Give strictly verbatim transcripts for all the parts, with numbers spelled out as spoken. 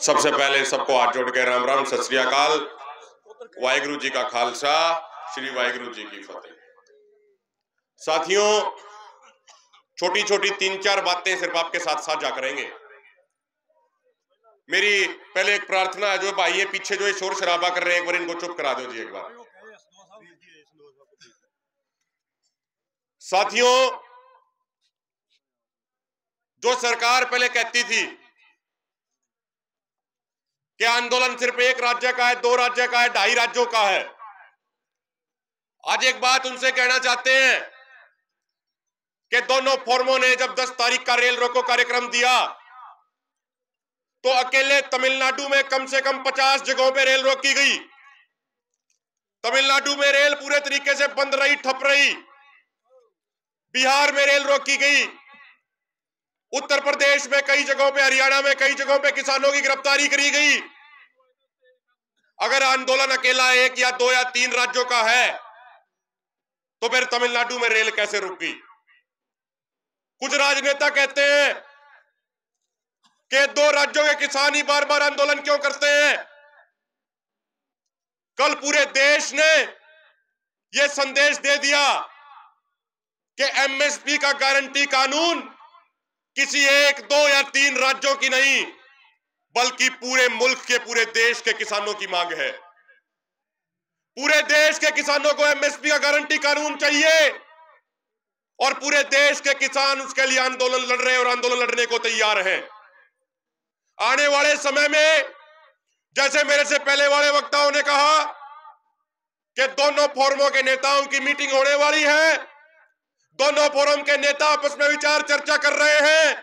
सबसे पहले सबको हाथ जोड़ के राम राम, सत श्री अकाल, वाहिगुरु जी का खालसा, श्री वाहिगुरु जी की फतेह। साथियों, छोटी छोटी तीन चार बातें सिर्फ आपके साथ साझा करेंगे। मेरी पहले एक प्रार्थना है, जो भाई ये पीछे जो ये शोर शराबा कर रहे हैं, एक बार इनको चुप करा दो जी एक बार। साथियों, जो सरकार पहले कहती थी कि आंदोलन सिर्फ एक राज्य का है, दो राज्य का है, ढाई राज्यों का है, आज एक बात उनसे कहना चाहते हैं कि दोनों फोरमों ने जब दस तारीख का रेल रोको कार्यक्रम दिया तो अकेले तमिलनाडु में कम से कम पचास जगहों पे रेल रोकी गई। तमिलनाडु में रेल पूरे तरीके से बंद रही, ठप रही। बिहार में रेल रोकी गई। उत्तर प्रदेश में कई जगहों पे, हरियाणा में कई जगहों पे किसानों की गिरफ्तारी करी गई। अगर आंदोलन अकेला एक या दो या तीन राज्यों का है तो फिर तमिलनाडु में रेल कैसे रुक गई? कुछ राजनेता कहते हैं कि दो राज्यों के किसान ही बार बार आंदोलन क्यों करते हैं। कल पूरे देश ने यह संदेश दे दिया कि एमएसपी का गारंटी कानून किसी एक, दो या तीन राज्यों की नहीं, बल्कि पूरे मुल्क के, पूरे देश के किसानों की मांग है। पूरे देश के किसानों को एमएसपी का गारंटी कानून चाहिए और पूरे देश के किसान उसके लिए आंदोलन लड़ रहे हैं और आंदोलन लड़ने को तैयार हैं। आने वाले समय में, जैसे मेरे से पहले वाले वक्ताओं ने कहा कि दोनों फोरमों के नेताओं की मीटिंग होने वाली है, दोनों फोरम के नेता आपस में विचार चर्चा कर रहे हैं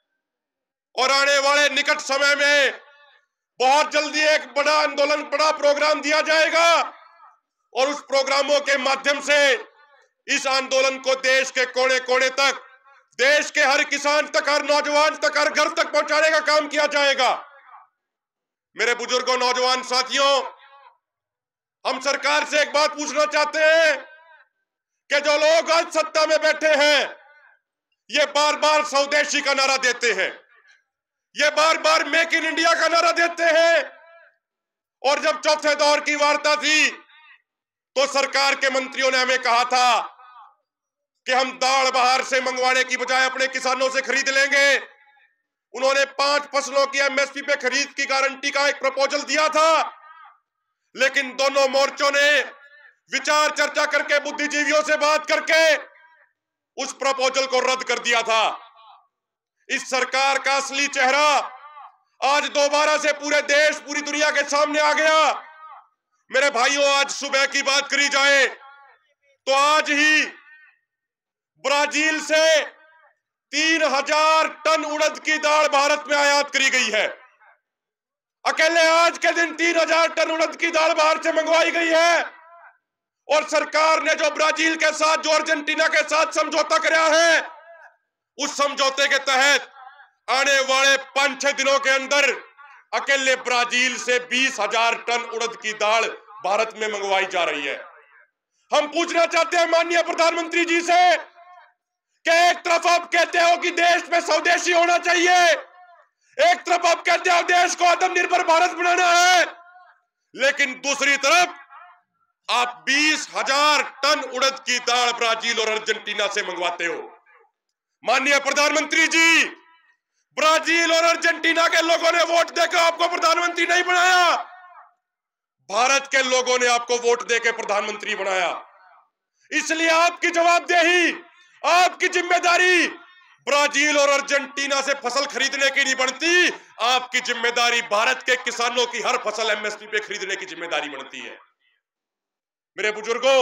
और आने वाले निकट समय में बहुत जल्दी एक बड़ा आंदोलन, बड़ा प्रोग्राम दिया जाएगा और उस प्रोग्रामों के माध्यम से इस आंदोलन को देश के कोने कोने तक, देश के हर किसान तक, हर नौजवान तक, हर घर तक पहुंचाने का काम किया जाएगा। मेरे बुजुर्गों, नौजवान साथियों, हम सरकार से एक बात पूछना चाहते हैं कि जो लोग आज सत्ता में बैठे हैं, ये बार बार स्वदेशी का नारा देते हैं, ये बार बार मेक इन इंडिया का नारा देते हैं, और जब चौथे दौर की वार्ता थी तो सरकार के मंत्रियों ने हमें कहा था कि हम दाल बाहर से मंगवाने की बजाय अपने किसानों से खरीद लेंगे। उन्होंने पांच फसलों की एमएसपी पे खरीद की गारंटी का एक प्रपोजल दिया था, लेकिन दोनों मोर्चों ने विचार चर्चा करके, बुद्धिजीवियों से बात करके उस प्रपोजल को रद्द कर दिया था। इस सरकार का असली चेहरा आज दोबारा से पूरे देश, पूरी दुनिया के सामने आ गया। मेरे भाइयों, आज सुबह की बात करी जाए तो आज ही ब्राजील से तीन हजार टन उड़द की दाल भारत में आयात करी गई है। अकेले आज के दिन तीन हजार टन उड़द की दाल बाहर से मंगवाई गई है और सरकार ने जो ब्राजील के साथ, जो अर्जेंटीना के साथ समझौता कराया है, उस समझौते के तहत आने वाले पांच छह दिनों के अंदर अकेले ब्राजील से बीस हजार टन उड़द की दाल भारत में मंगवाई जा रही है। हम पूछना चाहते हैं माननीय प्रधानमंत्री जी से कि एक तरफ आप कहते हो कि देश में स्वदेशी होना चाहिए, एक तरफ आप कहते हो देश को आत्मनिर्भर भारत बनाना है, लेकिन दूसरी तरफ आप बीस हजार टन उड़द की दाल ब्राजील और अर्जेंटीना से मंगवाते हो। माननीय प्रधानमंत्री जी, ब्राजील और अर्जेंटीना के लोगों ने वोट देकर आपको प्रधानमंत्री नहीं बनाया, भारत के लोगों ने आपको वोट देकर प्रधानमंत्री बनाया। इसलिए आपकी जवाबदेही, आपकी जिम्मेदारी ब्राजील और अर्जेंटीना से फसल खरीदने की नहीं बनती, आपकी जिम्मेदारी भारत के किसानों की हर फसल एमएसपी पे खरीदने की जिम्मेदारी बनती है। मेरे बुजुर्गों,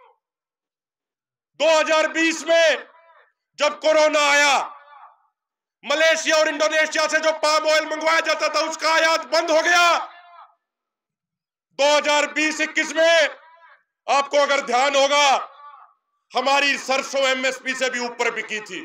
दो हज़ार बीस में जब कोरोना आया, मलेशिया और इंडोनेशिया से जो पाम ऑयल मंगवाया जाता था उसका आयात बंद हो गया। दो हज़ार बीस इक्कीस में आपको अगर ध्यान होगा, हमारी सरसों एमएसपी से भी ऊपर बिकी थी।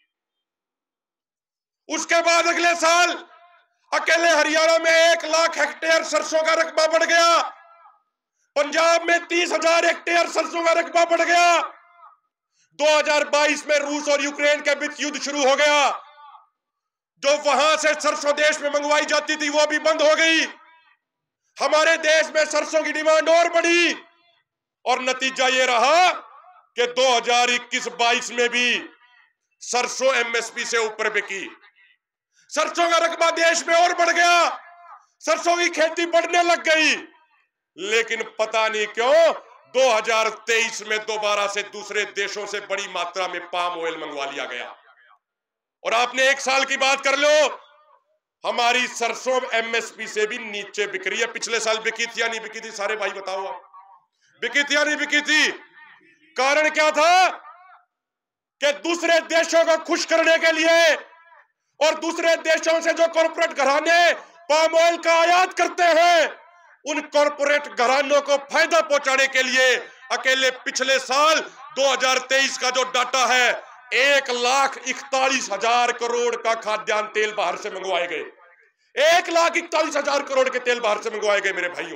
उसके बाद अगले साल अकेले हरियाणा में एक लाख हेक्टेयर सरसों का रकबा बढ़ गया, पंजाब में तीस हजार हेक्टेयर सरसों का रकबा बढ़ गया। दो हज़ार बाईस में रूस और यूक्रेन के बीच युद्ध शुरू हो गया। जो वहां से सरसों देश में मंगवाई जाती थी वो भी बंद हो गई। हमारे देश में सरसों की डिमांड और बढ़ी और नतीजा ये रहा कि दो हज़ार इक्कीस बाईस में भी सरसों एमएसपी से ऊपर बिकी। सरसों का रकबा देश में और बढ़ गया, सरसों की खेती बढ़ने लग गई। लेकिन पता नहीं क्यों दो हज़ार तेईस में दोबारा से दूसरे देशों से बड़ी मात्रा में पाम ऑयल मंगवा लिया गया। और आपने एक साल की बात कर लो, हमारी सरसों एमएसपी से भी नीचे बिक रही है। पिछले साल बिकी थी या नहीं बिकी थी? सारे भाई बताओ, आप बिकी थी या नहीं बिकी थी? कारण क्या था कि दूसरे देशों को खुश करने के लिए और दूसरे देशों से जो कॉर्पोरेट घराने पाम ऑयल का आयात करते हैं, उन कॉर्पोरेट घरानों को फायदा पहुंचाने के लिए अकेले पिछले साल दो हज़ार तेईस का जो डाटा है, एक लाख इकतालीस हजार करोड़ का खाद्यान्न तेल बाहर से मंगवाए गए। एक लाख इकतालीस हजार करोड़ के तेल बाहर से मंगवाए गए मेरे भाइयों।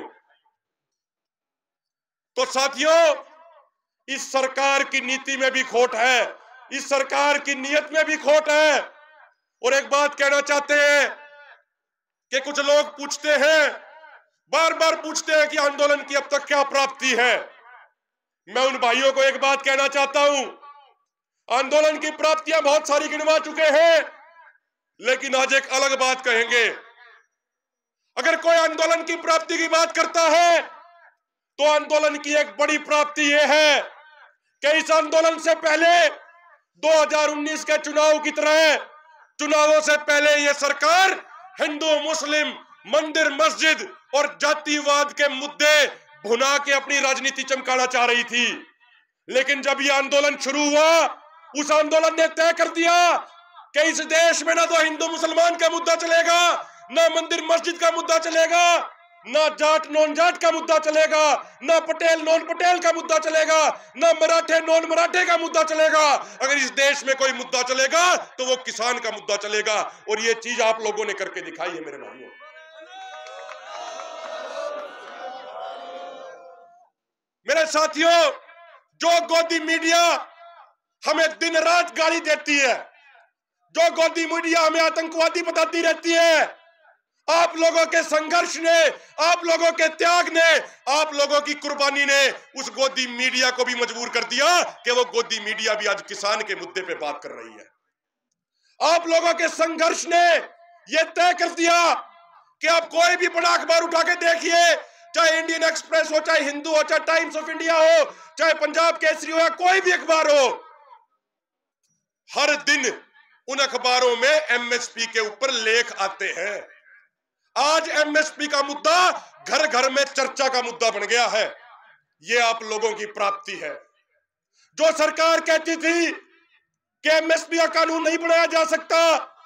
तो साथियों, इस सरकार की नीति में भी खोट है, इस सरकार की नीयत में भी खोट है। और एक बात कहना चाहते हैं कि कुछ लोग पूछते हैं, बार बार पूछते हैं कि आंदोलन की अब तक क्या प्राप्ति है। मैं उन भाइयों को एक बात कहना चाहता हूं, आंदोलन की प्राप्तियां बहुत सारी गिनवा चुके हैं, लेकिन आज एक अलग बात कहेंगे। अगर कोई आंदोलन की प्राप्ति की बात करता है तो आंदोलन की एक बड़ी प्राप्ति यह है कि इस आंदोलन से पहले दो हज़ार उन्नीस के चुनाव की तरह चुनावों से पहले यह सरकार हिंदू मुस्लिम मंदिर मस्जिद और जातिवाद के मुद्दे भुना के अपनी राजनीति चमकाना चाह रही थी। लेकिन जब यह आंदोलन शुरू हुआ, उस आंदोलन ने तय कर दिया कि इस देश में ना तो हिंदू मुसलमान का मुद्दा चलेगा, ना मंदिर मस्जिद का मुद्दा चलेगा, ना जाट नॉन जाट का मुद्दा चलेगा, ना पटेल नॉन पटेल का मुद्दा चलेगा, ना मराठे नॉन मराठे का मुद्दा चलेगा। अगर इस देश में कोई मुद्दा चलेगा तो वो किसान का मुद्दा चलेगा। और ये चीज आप लोगों ने करके दिखाई है मेरे भाइयों। मेरे साथियों, जो गोदी मीडिया हमें दिन रात गाली देती है, जो गोदी मीडिया हमें आतंकवादी बताती रहती है, आप लोगों के संघर्ष ने, आप लोगों के त्याग ने, आप लोगों की कुर्बानी ने उस गोदी मीडिया को भी मजबूर कर दिया कि वो गोदी मीडिया भी आज किसान के मुद्दे पे बात कर रही है। आप लोगों के संघर्ष ने यह तय कर दिया कि आप कोई भी बड़ा अखबार उठा के देखिए, चाहे इंडियन एक्सप्रेस हो, चाहे हिंदू हो, चाहे टाइम्स ऑफ इंडिया हो, चाहे पंजाब केसरी हो, या कोई भी अखबार हो, हर दिन उन अखबारों में एमएसपी के ऊपर लेख आते हैं। आज एमएसपी का मुद्दा घर घर में चर्चा का मुद्दा बन गया है। यह आप लोगों की प्राप्ति है। जो सरकार कहती थी कि एमएसपी का कानून नहीं बनाया जा सकता,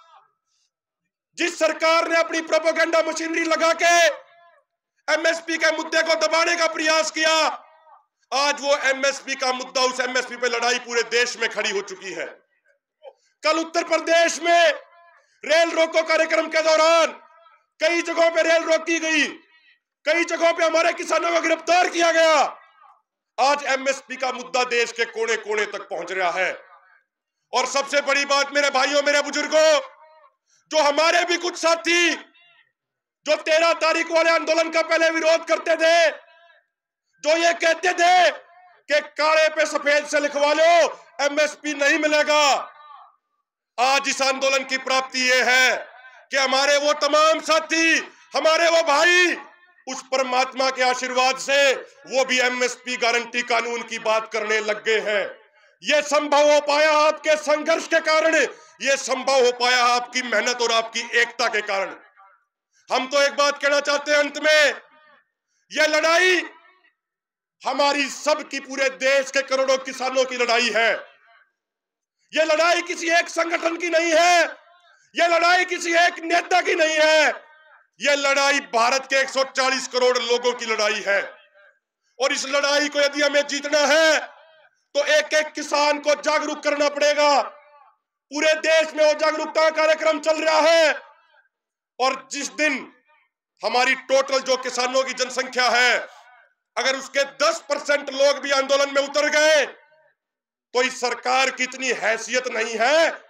जिस सरकार ने अपनी प्रोपेगेंडा मशीनरी लगा के एमएसपी के मुद्दे को दबाने का प्रयास किया, आज वो एमएसपी का मुद्दा, उस एमएसपी पे लड़ाई पूरे देश में खड़ी हो चुकी है। कल उत्तर प्रदेश में रेल रोको कार्यक्रम के दौरान कई जगहों पे रेल रोकी गई, कई जगहों पे हमारे किसानों को गिरफ्तार किया गया। आज एमएसपी का मुद्दा देश के कोने कोने तक पहुंच रहा है। और सबसे बड़ी बात मेरे भाइयों, मेरे बुजुर्गों, जो हमारे भी कुछ साथी जो तेरह तारीख वाले आंदोलन का पहले विरोध करते थे, जो ये कहते थे कि काले पे सफेद से लिखवा लो, एमएसपी नहीं मिलेगा, आज इस आंदोलन की प्राप्ति यह है कि हमारे वो तमाम साथी, हमारे वो भाई, उस परमात्मा के आशीर्वाद से वो भी एमएसपी गारंटी कानून की बात करने लग गए हैं। यह संभव हो पाया आपके संघर्ष के कारण, यह संभव हो पाया आपकी मेहनत और आपकी एकता के कारण। हम तो एक बात कहना चाहते हैं अंत में, यह लड़ाई हमारी सबकी, पूरे देश के करोड़ों किसानों की लड़ाई है। यह लड़ाई किसी एक संगठन की नहीं है, यह लड़ाई किसी एक नेता की नहीं है, यह लड़ाई भारत के एक सौ चालीस करोड़ लोगों की लड़ाई है। और इस लड़ाई को यदि हमें जीतना है तो एक एक किसान को जागरूक करना पड़ेगा। पूरे देश में वो जागरूकता कार्यक्रम चल रहा है। और जिस दिन हमारी टोटल जो किसानों की जनसंख्या है, अगर उसके दस परसेंट लोग भी आंदोलन में उतर गए तो इस सरकार की इतनी हैसियत नहीं है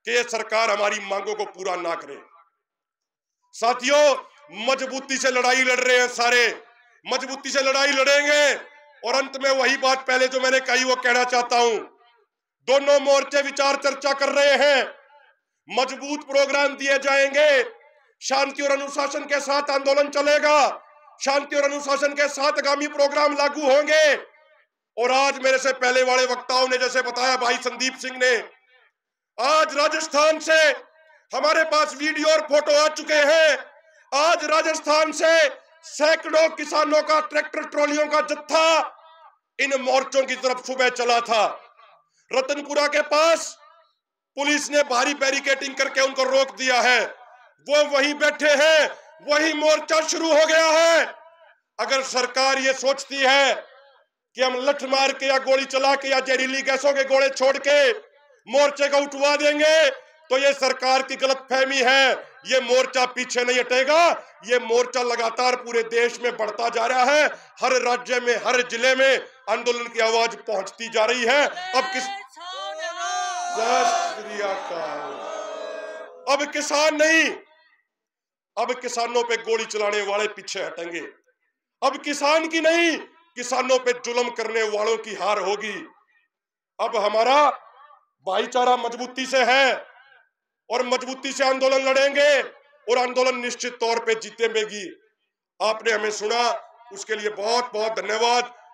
कि ये सरकार हमारी मांगों को पूरा ना करे। साथियों, मजबूती से लड़ाई लड़ रहे हैं, सारे मजबूती से लड़ाई लड़ेंगे। और अंत में वही बात पहले जो मैंने कही वो कहना चाहता हूं। दोनों मोर्चे विचार चर्चा कर रहे हैं, मजबूत प्रोग्राम दिए जाएंगे, शांति और अनुशासन के साथ आंदोलन चलेगा, शांति और अनुशासन के साथ आगामी प्रोग्राम लागू होंगे। और आज मेरे से पहले वाले वक्ताओं ने जैसे बताया, भाई संदीप सिंह ने, आज राजस्थान से हमारे पास वीडियो और फोटो आ चुके हैं। आज राजस्थान से सैकड़ों किसानों का ट्रैक्टर ट्रॉलियों का जत्था इन मोर्चों की तरफ सुबह चला था। रतनपुरा के पास पुलिस ने भारी बैरिकेडिंग करके उनको रोक दिया है, वो वहीं बैठे हैं, वही मोर्चा शुरू हो गया है। अगर सरकार ये सोचती है कि हम लठ मार के या गोली चला के या जहरीली गैसों के गोले छोड़ के मोर्चे को उठवा देंगे, तो ये सरकार की गलतफहमी है। ये मोर्चा पीछे नहीं हटेगा, ये मोर्चा लगातार पूरे देश में बढ़ता जा रहा है। हर राज्य में, हर जिले में आंदोलन की आवाज पहुंचती जा रही है। अब किस अब किसान नहीं, अब किसानों पे गोली चलाने वाले पीछे हटेंगे। अब किसान की नहीं, किसानों पे जुल्म करने वालों की हार होगी। अब हमारा भाईचारा मजबूती से है और मजबूती से आंदोलन लड़ेंगे और आंदोलन निश्चित तौर पे जीतेंगे। आपने हमें सुना, उसके लिए बहुत बहुत धन्यवाद।